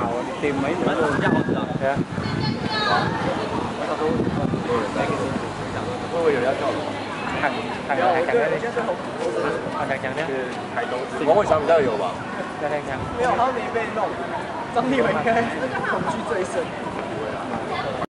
你掂咪反正人家好知道。 係啊。 会不会有人要跳楼？ 行行行咧，行行咧， 是台东王伟强比较有吧？ 行行行。 没有，他没被弄。张立伟应该恐惧最深。